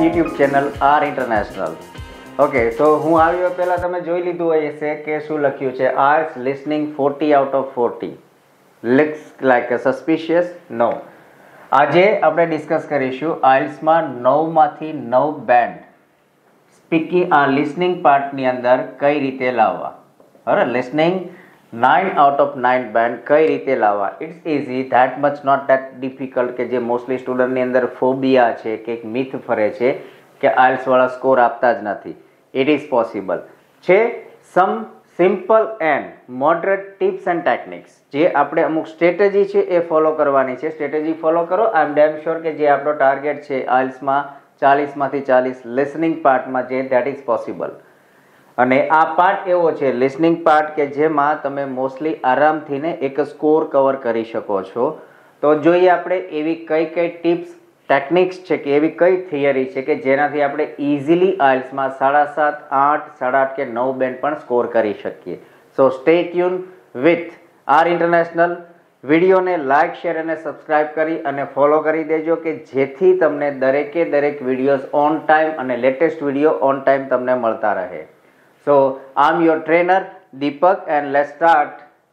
YouTube channel R international. Okay, તો હું આવ્યો પહેલાં તમે જોઈ લીધું હોય છે કે શું લખ્યું છે. Arts listening 40 out of 40 looks like a suspicious. No. આજે આપણે ડિસ્કસ કરીશું આઇલ્સમાં 9માંથી 9 બેન્ડ સ્પીકિંગ લિસનિંગ પાર્ટની અંદર કઈ રીતે લાવવા. બરાબર, લિસનિંગ 9 આઉટ ઓફ 9 બેન્ડ કઈ રીતે લાવવા. It's easy, that much not that difficult કે જે મોસ્ટલી સ્ટુડન્ટની અંદર ફોબિયા છે કે એક મિથ ફરે છે કે આઇલ્સવાળા સ્કોર આપતા જ નથી. ઇટ ઇઝ પોસિબલ છે. Some simple and moderate tips and techniques જે આપણે અમુક સ્ટ્રેટેજી છે એ ફોલો કરવાની છે. સ્ટ્રેટેજી ફોલો કરો. આઈ એમ ડેમ શ્યોર કે જે આપણો ટાર્ગેટ છે આઇલ્સમાં 40માંથી 40 લિસનિંગ પાર્ટમાં જે ધેટ ઇઝ પોસિબલ. અને આ પાર્ટ એવો છે લિસનિંગ પાર્ટ કે જેમાં તમે મોસ્ટલી આરામથી ને એક સ્કોર કવર કરી શકો છો. તો જોઈએ આપણે એવી કઈ કઈ ટિપ્સ ટેકનિક્સ છે કે એવી કઈ થિયરી છે કે જેનાથી આપણે ઇઝીલી આઇલ્સમાં 7.5, 8, 8.5 કે 9 બેન્ડ પણ સ્કોર કરી શકીએ. So stay tuned with our international. વિડીયોને લાઇક, શેર અને સબસ્ક્રાઇબ કરી અને ફોલો કરી દેજો કે જેથી તમને દરેકે દરેક વિડીયોઝ ઓન ટાઈમ અને લેટેસ્ટ વિડીયો ઓન ટાઈમ તમને મળતા રહે. So I'm your trainer Deepak and let's start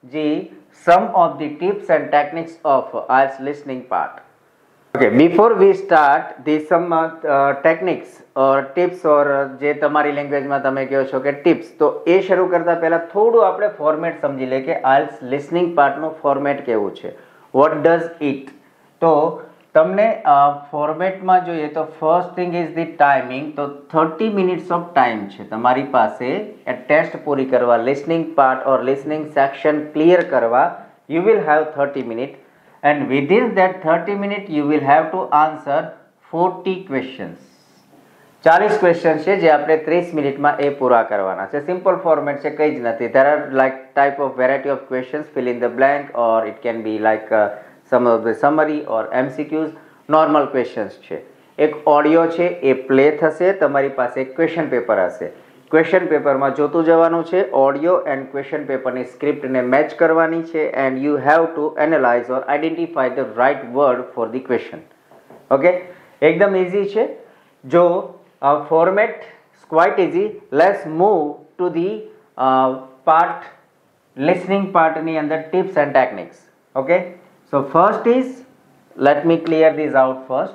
some of the tips and techniques of IELTS listening part. Okay, before we start some techniques or tips or જે તમારી લેંગ્વેજમાં તમે કહો છો કે ટિપ્સ, તો એ શરૂ કરતા પહેલા થોડું આપણે ફોર્મેટ સમજી લઈએ કે IELTS listening પાર્ટનું ફોર્મેટ કેવું છે. What does it? તો તમને ફોર્મેટમાં જોઈએ તો first thing is the timing. તો 30 મિનિટ્સ ઓફ ટાઈમ છે તમારી પાસે એ ટેસ્ટ પૂરી કરવા, listening part or listening section clear કરવા. You will have 30 minute and within that 30 minute you will have to answer 40 questions. 40 question છે જે આપણે 30 મિનિટમાં એ પૂરા કરવાના છે. સિમ્પલ ફોર્મેટ છે, કંઈ જ નથી. There are like type of variety of questions, fill in the blank or it can be like some of the summary or MCQs. Normal questions છે. એક ઓડિયો છે એ પ્લે થશે, તમારી પાસે એક ક્વેશ્ચન પેપર હશે. ક્વેશ્ચન પેપરમાં જોતું જવાનું છે. ઓડિયો એન્ડ ક્વેશ્ચન પેપરની સ્ક્રિપ્ટને મેચ કરવાની છે and you have to analyse or identify the right word for the question. Okay, એકદમ ઇઝી છે. જો format quite easy. Let's move to the part listening પાર્ટની અંદર tips and techniques. Okay, so first is, let me clear this out first.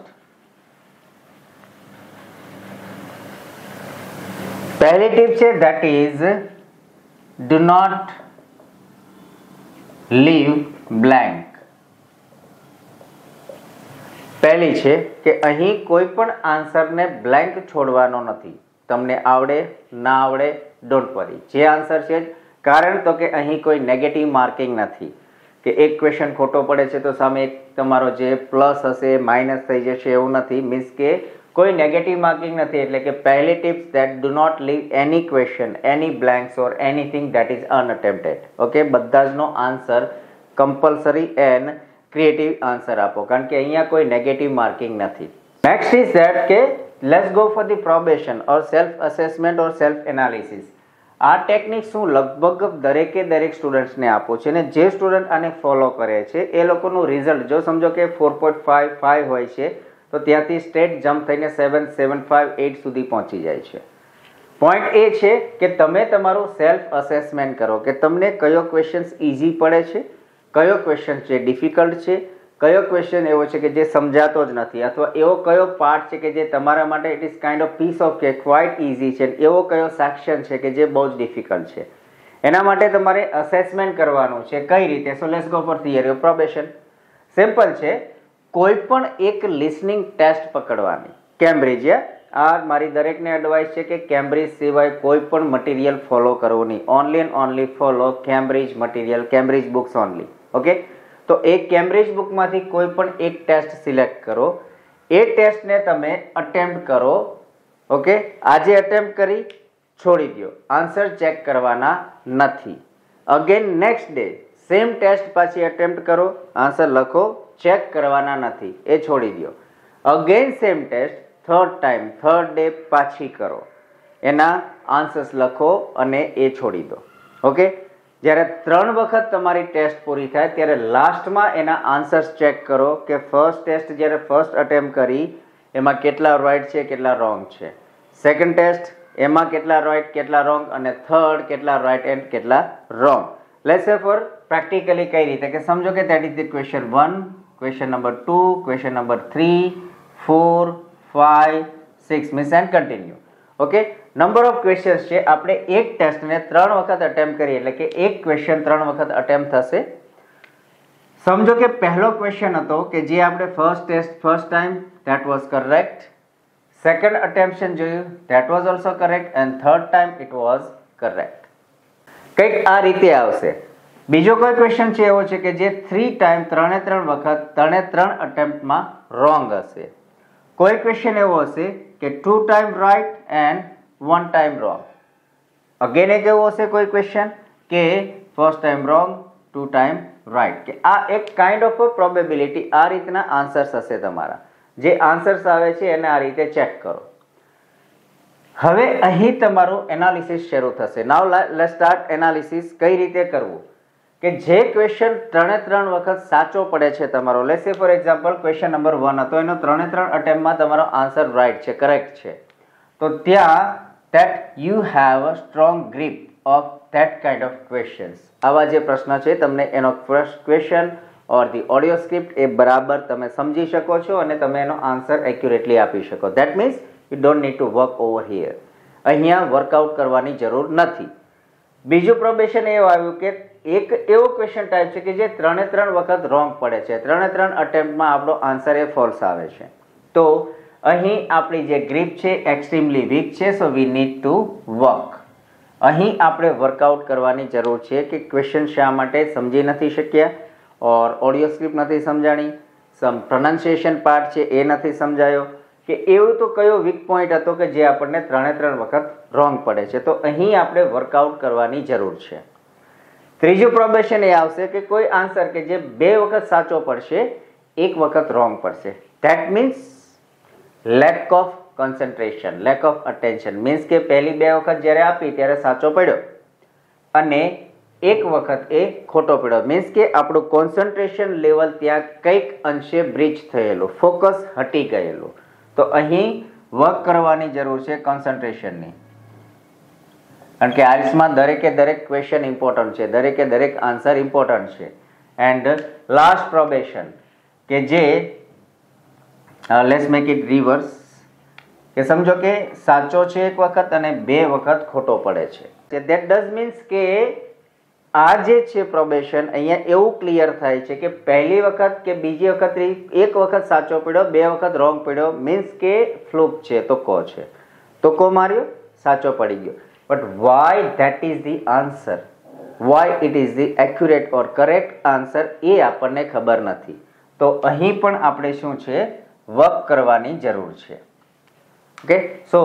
પહેલી tip છે that is do not leave blank. પહેલી છે કે અહીં કોઈ પણ આન્સરને બ્લેન્ક છોડવાનો નથી. તમને આવડે ના આવડે ડોન્ટ વરી, જે આન્સર છે. કારણ તો કે અહીં કોઈ નેગેટિવ માર્કિંગ નથી કે એક ક્વેશ્ચન ખોટો પડે છે તો સામે એક તમારો જે પ્લસ હશે માઇનસ થઈ જશે, એવું નથી. મીન્સ કે કોઈ નેગેટિવ માર્કિંગ નથી. એટલે કે પહેલી tips that do not leave any question, any blanks or anything that is unattempted. Okay, બધા જનો answer compulsory and creative answer આપો, કારણ કે અહીંયા કોઈ નેગેટિવ માર્કિંગ નથી. નેક્સ્ટ ઇઝ ધેટ કે let's go for the probation or self assessment or self analysis. આ ટેકનિક્સ હું લગભગ દરેકે દરેક સ્ટુડન્ટ્સને આપું છું. અને જે સ્ટુડન્ટ આને ફોલો કરે છે એ લોકોનું રિઝલ્ટ જો સમજો કે 4.55 હોય છે તો ત્યાંથી સ્ટેટ જમ્પ થઈને 7, 7.5, 8 સુધી પહોંચી જાય છે. પોઈન્ટ એ છે કે તમે તમારું સેલ્ફ અસેસમેન્ટ કરો કે તમને કયો ક્વેશ્ચન ઇઝી પડે છે, કયો ક્વેશ્ચન છે ડિફિકલ્ટ છે, કયો ક્વેશ્ચન એવો છે કે જે સમજાતો જ નથી, અથવા એવો કયો પાર્ટ છે કે જે તમારા માટે it is kind of piece of cake quite easy છે, એવો કયો સેક્શન છે કે જે બહુ જ ડિફિકલ્ટ છે. એના માટે તમારે અસેસમેન્ટ કરવાનું છે. કઈ રીતે? So let's go for theory of probation. Simple છે. કોઈ પણ એક લિસનિંગ ટેસ્ટ પકડવાની. કેમ્બ્રિજ, આ મારી દરેકને એડવાઇસ છે કે કેમ્બ્રિજ સિવાય કોઈ પણ મટીરિયલ ફોલો કરવું નહીં. Only and only follow Cambridge material, Cambridge books only. Okay, તો એક કેમ્બ્રિજ બુકમાંથી કોઈ પણ એક ટેસ્ટ સિલેક્ટ કરો. એ ટેસ્ટને તમે અટેમ્પ્ટ કરો. ઓકે, આજે અટેમ્પ્ટ કરી છોડી દો, આન્સર ચેક કરવાના નથી. Again next day same test પાછી અટેમ્પ્ટ કરો, આન્સર લખો, ચેક કરવાના નથી, એ છોડી દો. Again same test third day પાછી કરો, એના આન્સર્સ લખો અને એ છોડી દો. ઓકે, જ્યારે 3 વખત તમારી ટેસ્ટ પૂરી થાય ત્યારે લાસ્ટમાં એના આન્સર્સ ચેક કરો કે ફર્સ્ટ ટેસ્ટ જ્યારે ફર્સ્ટ અટેમ્પ્ટ કરી એમાં કેટલા રાઈટ છે કેટલા રોંગ છે. સેકન્ડ ટેસ્ટ એમાં કેટલા રાઈટ કેટલા રોંગ, અને થર્ડ કેટલા રાઈટ એન્ડ કેટલા wrong. Let's say for practically કઈ રીતે કે સમજો કે that is the question 1, question number 2, question number 3, 4, 5, 6 means and continue. Okay, number of questions છે. આપણે એક ટેસ્ટને 3 વખત અટેમ્પ્ટ કરીએ એટલે કે એક ક્વેશ્ચન 3 વખત અટેમ્પ્ટ થશે. સમજો કે પહેલો ક્વેશ્ચન હતો કે જે આપણે first time that was correct, second attemption જોયું that was also correct, and third time it was correct. કંઈક આ રીતે આવશે. બીજો કોઈ ક્વેશ્ચન છે એવો છે કે જે 3 ટાઈમ 3 વખત 3 અટેમ્પ્ટમાં રોંગ હશે. કોઈ ક્વેશ્ચન એવો હશે કે 2 time right and 1 time wrong. Again એક એવો હશે કોઈ ક્વેશ્ચન કે first time wrong 2 time right. કે આ એક કાઇન્ડ ઓફ પ્રોબેબિલિટી, આ રીતના આન્સર્સ હશે તમારા. જે આન્સર્સ આવે છે એને આ રીતે ચેક કરો. હવે અહીં તમારું એનાલિસિસ શરૂ થશે. Now let's start analysis. કઈ રીતે કરવું કે જે ક્વેશ્ચન 3 વખત સાચો પડે છે તમારો, let's say for example question number 1 હતો, એનો 3 અટેમ્પમાં તમારો આન્સર રાઈટ છે, કરેક્ટ છે, તો ત્યાં that you have a strong grip of that kind of questions. આવા જે પ્રશ્ન છે તમને એનો first question or the audio script એ બરાબર તમે સમજી શકો છો અને તમે એનો આન્સર એક્યુરેટલી આપી શકો. That means you don't need to work over here. અહીંયા વર્કઆઉટ કરવાની જરૂર નથી. બીજું પ્રોબેશન એવું આવ્યું કે એક એવો ક્વેશ્ચન ટાઈપ છે કે જે 3 વખત રોંગ પડે છે, 3 અટેમ્પ્ટમાં આપણો આન્સર એ ફોલ્સ આવે છે. તો અહીં આપણી જે ગ્રીપ છે એક્સ્ટ્રીમલી વીક છે, so we need to work. અહીં આપણે વર્કઆઉટ કરવાની જરૂર છે કે ક્વેશ્ચન શા માટે સમજી નથી શક્યા, ઓર ઓડિયો સ્ક્રિપ્ટ નથી સમજાણી, પ્રોનાઉન્સિએશન પાર્ટ છે એ નથી સમજાયો, કે એવું તો કયો વીક પોઈન્ટ હતો કે જે આપણને 3 વખત રોંગ પડે છે. તો અહીં આપણે વર્કઆઉટ કરવાની જરૂર છે. ત્રીજું પ્રોબેશન એ આવશે કે કોઈ આન્સર કે જે 2 વખત સાચો પડશે 1 વખત રોંગ પડશે. That means lack of concentration, lack of attention. Means કે પહેલી 2 વખત જ્યારે આપી ત્યારે સાચો પડ્યો અને 1 વખત એ ખોટો પડ્યો. મીન્સ કે આપણું કોન્સન્ટ્રેશન લેવલ ત્યાં કંઈક અંશે બ્રીચ થયેલું, ફોકસ હટી ગયેલું. તો અહીં વર્ક કરવાની જરૂર છે કોન્સન્ટ્રેશનની. કારણ કે આઈએલ્સમાં દરેક ક્વેશ્ચન ઇમ્પોર્ટન્ટ છે, દરેક આન્સર ઇમ્પોર્ટન્ટ છે. એન્ડ લાસ્ટ પ્રોબેશન કે જે લેટ્સ મેક ઇટ રિવર્સ, કે સમજો કે સાચો છે 1 વખત અને 2 વખત ખોટો પડે છે. ધેટ ડઝ મીન્સ કે આ જે છે પ્રોબેશન અહીંયા એવું ક્લિયર થાય છે કે પહેલી વખત કે બીજી વખત 1 વખત સાચો પડ્યો, 2 વખત રોંગ પડ્યો, મીન્સ કે ફ્લુક છે, તોકો છે, તોકો માર્યો, સાચો પડી ગયો. But why that is the answer, why it is the accurate or correct answer, એ આપણને ખબર નથી. તો અહીં પણ આપણે શું છે વર્ક કરવાની જરૂર છે. Okay, so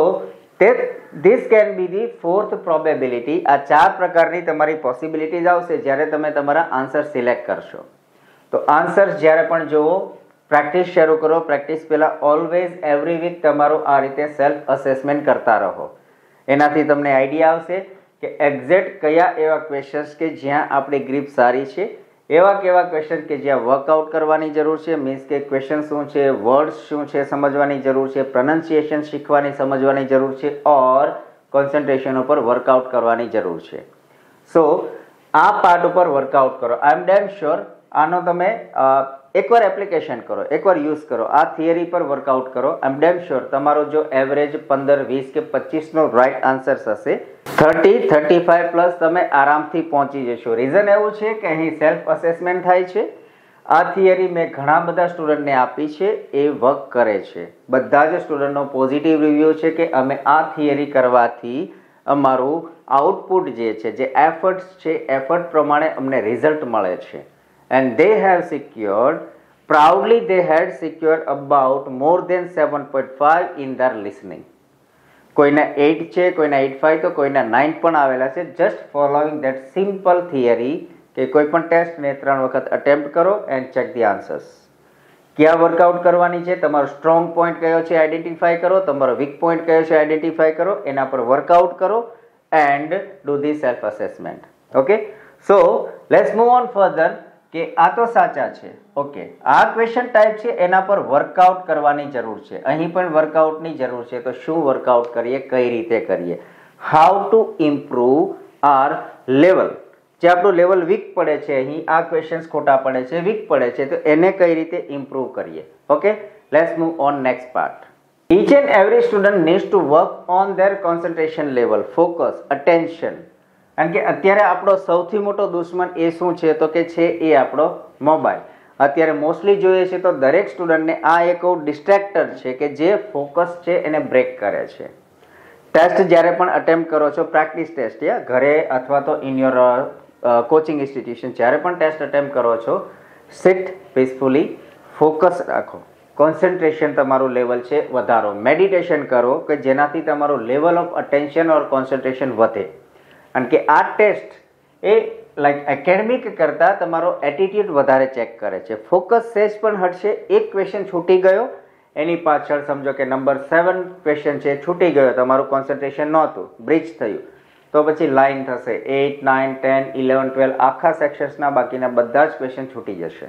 this can be the fourth probability. આ 4 પ્રકારની તમારી પોસિબિલિટીઝ આવશે જ્યારે તમે તમારા આન્સર સિલેક્ટ કરશો. તો આન્સર જ્યારે પણ જોવો, પ્રેક્ટિસ શરૂ કરો. પ્રેક્ટિસ પહેલાં ઓલવેઝ એવરી વીક તમારું આ રીતે સેલ્ફ અસેસમેન્ટ કરતા રહો. એનાથી તમને આઈડિયા આવશે કે એક્ઝેક્ટ કયા એવા ક્વેશ્ચન્સ કે જ્યાં આપણી ગ્રીપ સારી છે, એવા કેવા ક્વેશ્ચન કે જ્યાં વર્કઆઉટ કરવાની જરૂર છે. મીન્સ કે ક્વેશ્ચન શું છે, વર્ડ્સ શું છે સમજવાની જરૂર છે, પ્રોનાઉન્સિએશન શીખવાની સમજવાની જરૂર છે, ઓર કોન્સન્ટ્રેશન ઉપર વર્કઆઉટ કરવાની જરૂર છે. સો આ પાર્ટ ઉપર વર્કઆઉટ કરો. આઈ એમ ડેમ શ્યોર આનો તમે એકવાર એપ્લિકેશન કરો, એકવાર યુઝ કરો, આ થિયરી પર વર્કઆઉટ કરો. આઈ એમ ડેમ શ્યોર તમારો જો એવરેજ 15, 20 કે 25નો રાઈટ આન્સર્સ હશે, 30, 35 પ્લસ તમે આરામથી પહોંચી જશો. રીઝન એવું છે કે અહીં સેલ્ફ અસેસમેન્ટ થાય છે. આ થિયરી મેં ઘણા બધા સ્ટુડન્ટને આપી છે, એ વર્ક કરે છે. બધા જ સ્ટુડન્ટનો પોઝિટિવ રિવ્યૂ છે કે અમે આ થિયરી કરવાથી અમારું આઉટપુટ જે છે, જે એફર્ટ્સ છે, એફર્ટ પ્રમાણે અમને રિઝલ્ટ મળે છે. And they have secured, proudly they had secured about more than 7.5 in their listening. કોઈના 8 છે, કોઈના 8.5 તો કોઈના 9 પણ આવેલા છે. Just following that simple theory કે કોઈ પણ ટેસ્ટને 3 વખત અટેમ્પ્ટ કરો એન્ડ ચેક ધી આન્સર્સ. ક્યાં વર્કઆઉટ કરવાની છે, તમારો સ્ટ્રોંગ પોઈન્ટ કયો છે આઈડેન્ટિફાઈ કરો, તમારો વીક પોઈન્ટ કયો છે આઈડેન્ટિફાઈ કરો, એના પર વર્કઆઉટ કરો and do the self assessment. Okay, so let's move on further. કે આ તો સાચા છે. ઓકે, આ ક્વેશ્ચન ટાઈપ છે એના પર વર્કઆઉટ કરવાની જરૂર છે. અહીં પણ વર્કઆઉટની જરૂર છે. તો શું વર્કઆઉટ કરીએ, કઈ રીતે કરીએ? How to improve our level. જે આપણું લેવલ વીક પડે છે, અહીં આ ક્વેશ્ચન્સ ખોટા પડે છે, વીક પડે છે, તો એને કઈ રીતે ઇમ્પ્રુવ કરીએ. Okay, let's move on next part. Each and every student needs to work on their concentration level, focus, attention. કારણ કે અત્યારે આપણો સૌથી મોટો દુશ્મન એ શું છે તો કે છે એ આપણો મોબાઈલ. અત્યારે મોસ્ટલી જોઈએ છે તો દરેક સ્ટુડન્ટને આ એક ડિસ્ટ્રેક્ટર છે કે જે ફોકસ છે એને બ્રેક કરે છે. ટેસ્ટ જ્યારે પણ અટેમ્પ્ટ કરો છો, પ્રેક્ટિસ ટેસ્ટ યા ઘરે અથવા તો ઇન યોર કોચિંગ ઇન્સ્ટિટ્યુશન, જ્યારે પણ ટેસ્ટ અટેમ્પ્ટ કરો છો, સિટ પીસફુલી, ફોકસ રાખો, કોન્સન્ટ્રેશન તમારું લેવલ છે વધારો, મેડિટેશન કરો કે જેનાથી તમારું level of attention or concentration વધે. કારણ કે આ ટેસ્ટ એ લાઈક એકેડમિક કરતાં તમારો એટીટ્યુડ વધારે ચેક કરે છે. ફોકસ સેજ પણ હટશે. એક ક્વેશ્ચન છૂટી ગયો, એની પાછળ સમજો કે નંબર 7 ક્વેશ્ચન છે, છૂટી ગયો, તમારું કોન્સન્ટ્રેશન નહોતું, બ્રિજ થયું, તો પછી લાઈન થશે 8, 9, 10, 11, 12 આખા સેક્શન્સના બાકીના બધા જ ક્વેશ્ચન છૂટી જશે.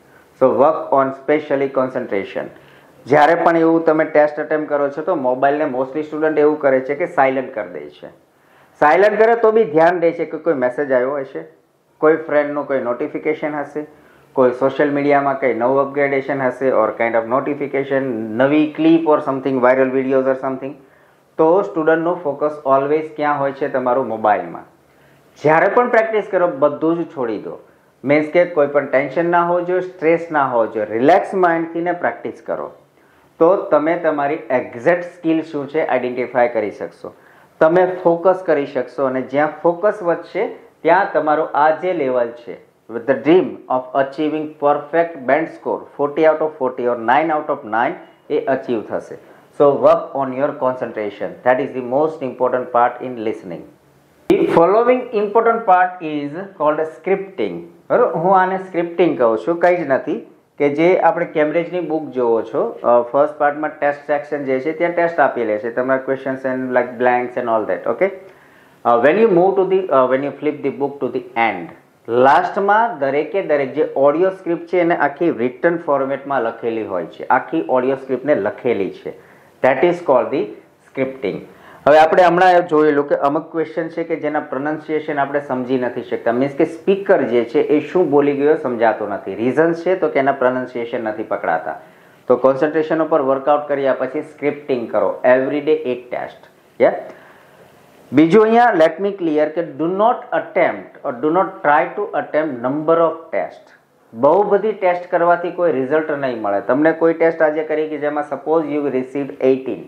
So work on specially concentration. જ્યારે પણ એવું તમે ટેસ્ટ અટેમ્પ્ટ કરો છો તો મોબાઈલને મોસ્ટલી સ્ટુડન્ટ એવું કરે છે કે સાયલન્ટ કરી દે છે. સાયલન્ટ કરે તો બી ધ્યાન રહે છે કે કોઈ મેસેજ આવ્યો હશે, કોઈ ફ્રેન્ડનું કોઈ નોટિફિકેશન હશે, કોઈ સોશિયલ મીડિયામાં કંઈ નવું અપગ્રેડેશન હશે ઓર કાઇન્ડ ઓફ નોટિફિકેશન, નવી clip or something, viral videos or something. તો સ્ટુડન્ટનું ફોકસ ઓલવેઝ ક્યાં હોય છે? તમારું મોબાઈલમાં. જ્યારે પણ પ્રેક્ટિસ કરો બધું જ છોડી દો. મીન્સ કે કોઈ પણ ટેન્શન ના હોવું જોઈએ, સ્ટ્રેસ ના હોવો જોઈએ, રિલેક્સ માઇન્ડથી ને પ્રેક્ટિસ કરો તો તમે તમારી એક્ઝેક્ટ સ્કિલ શું છે આઈડેન્ટિફાય કરી શકશો. તમે ફોકસ કરી શકશો અને જ્યાં ફોકસ વધશે ત્યાં તમારો આ જે લેવલ છે with the dream of achieving perfect band score 40 out of 40 or 9 out of 9 એ અચીવ થશે. So work on your concentration. That is the most important part in listening. The following important part is called scripting. બરાબર, હું આને scripting કહું છું, કંઈ જ નથી. કે જે આપણે કેમ્બ્રિજની બુક જોવો છો, ફર્સ્ટ પાર્ટમાં ટેસ્ટ સેક્શન જે છે ત્યાં ટેસ્ટ આપેલી છે, તમારા questions and like blanks and all that. Okay, when you move to the when you flip the book to the end, લાસ્ટમાં દરેકે દરેક જે ઓડિયો સ્ક્રિપ્ટ છે એને આખી રિટન ફોર્મેટમાં લખેલી હોય છે, આખી ઓડિયો સ્ક્રિપ્ટને લખેલી છે. That is called the scripting. હવે આપણે હમણાં જોયેલું કે અમુક ક્વેશ્ચન છે કે જેના પ્રોનાઉન્સિએશન આપણે સમજી નથી શકતા, મીન્સ કે સ્પીકર જે છે એ શું બોલી ગયો સમજાતો નથી. રીઝન્સ છે તો કે એના પ્રોનાઉન્સિએશન નથી પકડાતા. તો કોન્સન્ટ્રેશન ઉપર વર્કઆઉટ કર્યા પછી સ્ક્રિપ્ટિંગ કરો, એવરી ડે એક ટેસ્ટ. બીજું અહીંયા લેટ મી ક્લિયર કે do not attempt or do not try to attempt number of test. બહુ બધી ટેસ્ટ કરવાથી કોઈ રિઝલ્ટ નહીં મળે. તમને કોઈ ટેસ્ટ આજે કરી કે જેમાં સપોઝ યુ રિસીવ્ડ 18,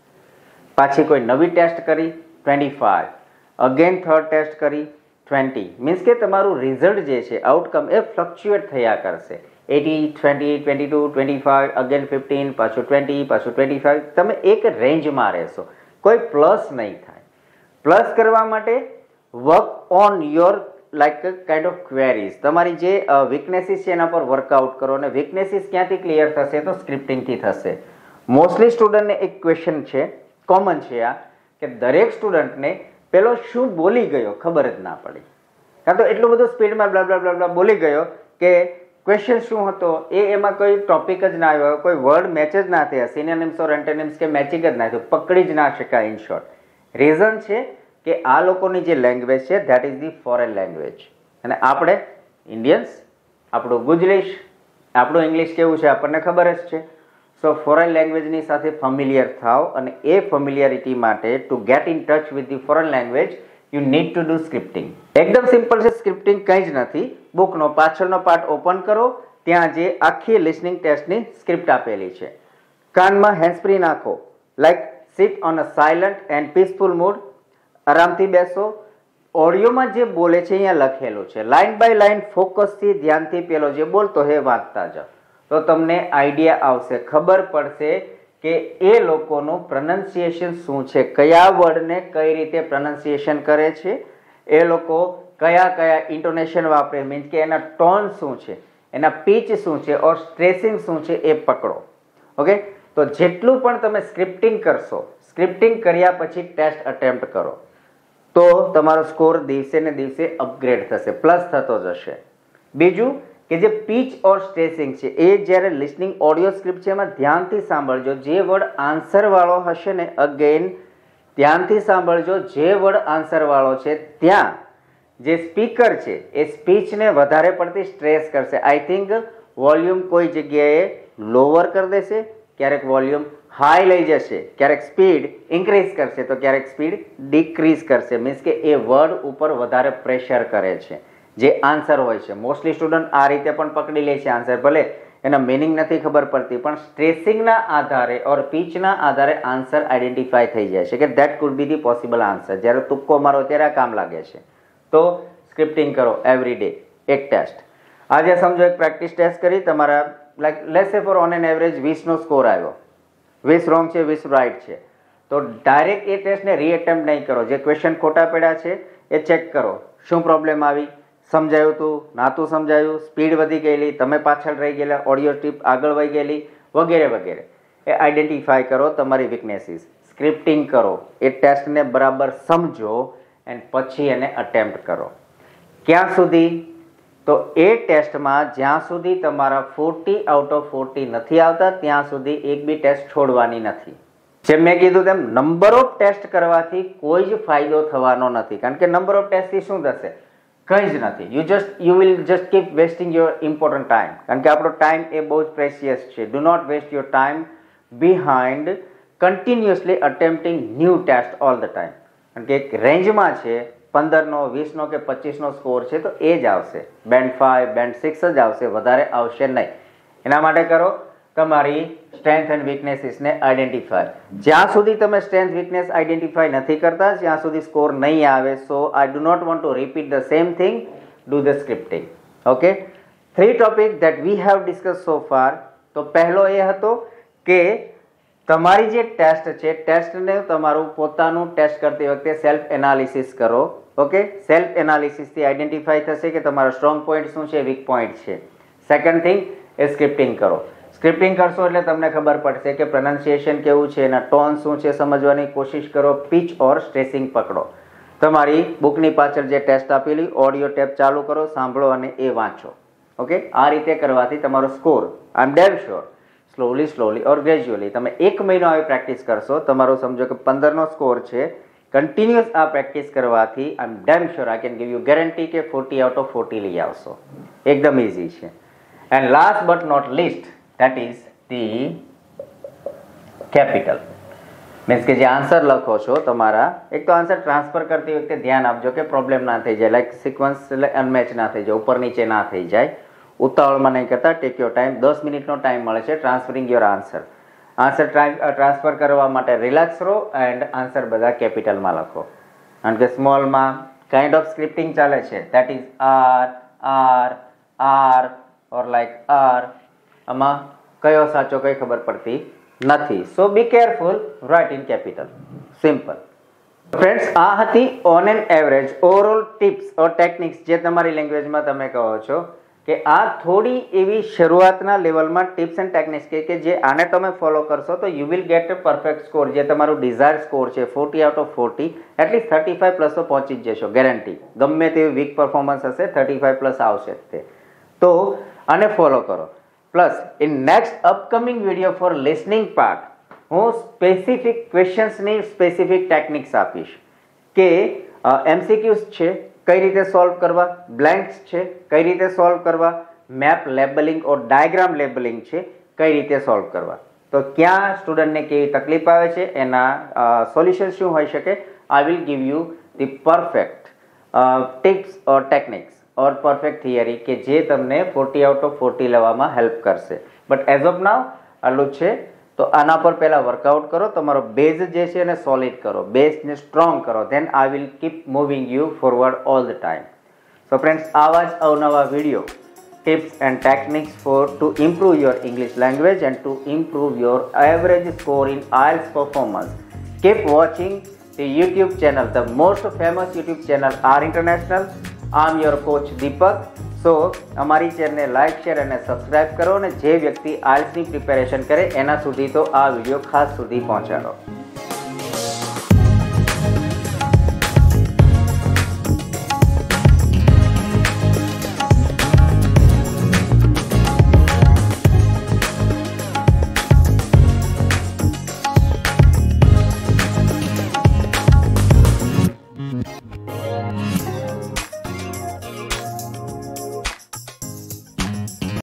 પાછી કોઈ નવી ટેસ્ટ કરી 25, અગેન થર્ડ ટેસ્ટ કરી 20, મીન્સ કે તમારું રિઝલ્ટ જે છે આઉટકમ એ ફ્લક્ચ્યુએટ થયા કરશે. 80, 20, 22, 25, અગેન 15, પાછું 20, પાછું 25. તમે એક રેન્જમાં રહેશો, કોઈ પ્લસ નહીં થાય. પ્લસ કરવા માટે work on your like kind of queries. તમારી જે વીકનેસીસ છે એના પર વર્કઆઉટ કરો અને વીકનેસીસ ક્યાંથી ક્લિયર થશે તો સ્ક્રિપ્ટિંગથી થશે. મોસ્ટલી સ્ટુડન્ટને એક ક્વેશ્ચન છે, કોમન છે આ, કે દરેક સ્ટુડન્ટને પેલો શું બોલી ગયો ખબર જ ના પડી, કાં તો એટલું બધું સ્પીડમાં બ્લા બ્લા બ્લા બ્લા બોલી ગયો કે ક્વેશ્ચન શું હતો એ એમાં કોઈ ટોપિક જ ના આવ્યો, કોઈ વર્ડ મેચ જ ના થયા, સિનોનિમ્સ ઓર એન્ટોનિમ્સ કે મેચિંગ જ ના થયું, પકડી જ ના શકાય. ઇન શોર્ટ રીઝન છે કે આ લોકોની જે લેંગ્વેજ છે that is the foreign language, અને આપણે ઇન્ડિયન્સ, આપણું ગુજરીશ, આપણું ઇંગ્લિશ કેવું છે આપણને ખબર જ છે. સો ફોરેન લેંગ્વેજની સાથે ફેમિલિયર થાવ, અને એ ફેમિલિયરિટી માટે to get in touch with the foreign language you need to do scripting. એકદમ સિમ્પલ છે સ્ક્રિપ્ટિંગ, કંઈ જ નથી. બુકનો પાછળનો પાર્ટ ઓપન કરો, ત્યાં જે આખી લિસનિંગ ટેસ્ટની સ્ક્રિપ્ટ આપેલી છે. કાનમાં હેન્ડસ્ફ્રી નાખો, like sit on a silent and peaceful mood, આરામથી બેસો. ઓડિયોમાં જે બોલે છે અહીંયા લખેલું છે, લાઇન બાય લાઇન ફોકસથી ધ્યાનથી પેલો જે બોલતો હે વાંચતા જાઓ, તો તમને આઈડિયા આવશે, ખબર પડશે કે એ લોકોનું પ્રોનાઉન્સિએશન શું છે, કયા વર્ડને કઈ રીતે પ્રોનાઉન્સિએશન કરે છે, એ લોકો કયા કયા ઇન્ટોનેશન વાપરે, મીન્સ કે એના ટોન શું છે, એના પીચ શું છે ઓર સ્ટ્રેસિંગ શું છે એ પકડો. ઓકે, તો જેટલું પણ તમે સ્ક્રિપ્ટિંગ કરશો, સ્ક્રિપ્ટિંગ કર્યા પછી ટેસ્ટ અટેમ્પ્ટ કરો તો તમારો સ્કોર દિવસે ને દિવસે અપગ્રેડ થશે, પ્લસ થતો જશે. બીજું કે જે પીચ ઓર સ્ટ્રેસિંગ છે એ જ્યારે લિસનિંગ ઓડિયો સ્ક્રિપ્ટ છે એમાં ધ્યાનથી સાંભળજો. જે વર્ડ આન્સરવાળો હશે ને અગેન ધ્યાનથી સાંભળજો, જે વર્ડ આન્સરવાળો છે ત્યાં જે સ્પીકર છે એ સ્પીચને વધારે પડતી સ્ટ્રેસ કરશે. આઈ થિંક વોલ્યુમ કોઈ જગ્યાએ લોઅર કરી દેશે, ક્યારેક વોલ્યુમ હાઈ લઈ જશે, ક્યારેક સ્પીડ ઇન્ક્રીઝ કરશે તો ક્યારેક સ્પીડ ડિક્રીઝ કરશે. મીન્સ કે એ વર્ડ ઉપર વધારે પ્રેશર કરે છે જે આન્સર હોય છે. મોસ્ટલી સ્ટુડન્ટ આ રીતે પણ પકડી લે છે આન્સર, ભલે એના મિનિંગ નથી ખબર પડતી પણ સ્ટ્રેસિંગના આધારે ઓર પીચના આધારે આન્સર આઈડેન્ટિફાય થઈ જાય છે કે that could be the possible answer. જ્યારે તુક્કો મારો ત્યારે આ કામ લાગે છે. તો સ્ક્રિપ્ટિંગ કરો એવરી ડે, એક ટેસ્ટ. આજે સમજો એક પ્રેક્ટિસ ટેસ્ટ કરી, તમારા like let's say for on an average 20નો સ્કોર આવ્યો, 20 રોંગ છે 20 રાઈટ છે, તો ડાયરેક્ટ એ ટેસ્ટને રીએટેમ્પ્ટ નહીં કરો. જે ક્વેશ્ચન ખોટા પડ્યા છે એ ચેક કરો, શું પ્રોબ્લેમ આવી, સમજાયું તું, નાતું સમજાયું, સ્પીડ વધી ગયેલી, તમે પાછળ રહી ગયેલા, ઓડિયો ટીપ આગળ વહી ગયેલી, વગેરે વગેરે. એ આઈડેન્ટિફાય કરો તમારી વીકનેસીસ. સ્ક્રિપ્ટિંગ કરો, એ ટેસ્ટને બરાબર સમજો એન્ડ પછી એને અટેમ્પ્ટ કરો. ક્યાં સુધી? તો એ ટેસ્ટમાં જ્યાં સુધી તમારા 40 આઉટ ઓફ 40 નથી આવતા ત્યાં સુધી એક બી ટેસ્ટ છોડવાની નથી. જેમ મેં કીધું તેમ નંબર ઓફ ટેસ્ટ કરવાથી કોઈ જ ફાયદો થવાનો નથી, કારણ કે નંબર ઓફ ટેસ્ટથી શું થશે? કંઈ જ નથી. You will just keep wasting your important time, કારણ કે આપણો ટાઈમ એ બહુ જ પ્રેશિયસ છે. Do not waste your time behind continuously attempting new test all the time. કારણ કે એક રેન્જમાં છે 15નો 20નો કે 25નો સ્કોર છે તો એ જ આવશે, બેન્ડ 5 બેન્ડ 6 જ આવશે, વધારે આવશે નહીં. એના માટે કરો તમારી સ્ટ્રેન્થ એન્ડ વીકનેસીસને આઈડેન્ટિફાય. જ્યાં સુધી તમે સ્ટ્રેન્થ વીકનેસ આઈડેન્ટિફાય નથી કરતા ત્યાં સુધી સ્કોર નહીં આવે. So I do not want to repeat the same thing, do the scripting. Okay, 3 topic that we have discuss so far. તો પહેલો એ હતો કે તમારી જે ટેસ્ટ છે ટેસ્ટને તમારું પોતાનું ટેસ્ટ કરતી વખતે સેલ્ફ એનાલિસિસ કરો. ઓકે, સેલ્ફ એનાલિસિસથી આઈડેન્ટિફાય થશે કે તમારો સ્ટ્રોંગ પોઈન્ટ શું છે, વીક પોઈન્ટ છે. સેકન્ડ થિંગ એ સ્ક્રિપ્ટિંગ કરો. સ્ક્રિપ્ટિંગ કરશો એટલે તમને ખબર પડશે કે પ્રોનાઉન્સિએશન કેવું છે, એના ટોન શું છે, સમજવાની કોશિશ કરો. પીચ ઓર સ્ટ્રેસિંગ પકડો. તમારી બુકની પાછળ જે ટેસ્ટ આપેલી ઓડિયો ટેપ ચાલુ કરો, સાંભળો અને એ વાંચો. ઓકે, આ રીતે કરવાથી તમારો score I am damn sure slowly or gradually તમે 1 મહિનો આવી પ્રેક્ટિસ કરશો, તમારો સમજો કે 15નો સ્કોર છે, કન્ટિન્યુઅસ આ પ્રેક્ટિસ કરવાથી I am damn sure I can give you guarantee કે 40 આઉટ ઓફ 40 લઈ આવશો. એકદમ ઇઝી છે. And last but not least, that is the capital. Means કે જે આન્સર લખો છો તમારા, એક તો આન્સર ટ્રાન્સફર કરતી વખતે ધ્યાન આપજો કે પ્રોબ્લેમ ના થઈ જાય, લાઈક સિક્વન્સ એટલે અનમેચ ના થઈ જાય, ઉપર નીચે ના થઈ જાય. ઉતાવળમાં નહીં કરતા, ટેક યોર ટાઈમ. 10 મિનિટનો ટાઈમ મળે છે transferring your answer. Answer transfer કરવા માટે રિલેક્સ રહો એન્ડ આન્સર બધા કેપિટલમાં લખો. કારણ કે સ્મોલમાં કાઇન્ડ ઓફ સ્ક્રિપ્ટિંગ ચાલે છે, that is R or like R. આમાં કયો સાચો કઈ ખબર પડતી નથી. So be careful, write in capital. Simple. Friends, આ હતી on an average overall tips or techniques જે તમારી લેંગ્વેજમાં તમે કહો છો કે આ થોડી એવી શરૂઆતના લેવલમાં ટિપ્સ એન્ડ ટેકનિક્સ કે જે આને તમે ફોલો કરશો તો you will get a perfect score. જે તમારું ડિઝાયર સ્કોર છે 40 આઉટ ઓફ 40, એટલીસ્ટ 35 પ્લસ તો પહોંચી જ જશો, ગેરંટી. ગમે તેવી વીક પરફોર્મન્સ હશે 35 પ્લસ આવશે તે. તો આને ફોલો કરો. Plus in next upcoming video for listening part હું સ્પેસિફિક ક્વેશ્ચન્સની સ્પેસિફિક ટેકનિક્સ આપીશ કે એમસીક્યુઝ છે કઈ રીતે સોલ્વ કરવા, બ્લેન્ક્સ છે કઈ રીતે સોલ્વ કરવા, map labelling or diagram labelling છે કઈ રીતે સોલ્વ કરવા. તો ક્યાં સ્ટુડન્ટને કેવી તકલીફ આવે છે, એના સોલ્યુશન શું હોઈ શકે. I will give you the perfect tips or techniques or perfect theory કે જે તમને 40 આઉટ ઓફ 40 લેવામાં હેલ્પ કરશે. બટ એઝ ઓફ નાવ આટલું જ છે. તો આના પર પહેલાં વર્કઆઉટ કરો, તમારો બેઝ જે છે એને સોલિડ કરો, બેઝને સ્ટ્રોંગ કરો, then I will keep moving you forward all the time. So friends, આવા જ અવનવા video tips and techniques for to improve your English language and to improve your average score in IELTS performance. Keep watching the YouTube channel, the most famous YouTube channel R International. I am your coach Deepak. So અમારી ચેનલને like, share અને subscribe કરો અને જે વ્યક્તિ IELTSની preparation કરે એના સુધી તો આ વિડીયો ખાસ સુધી પહોંચાડો.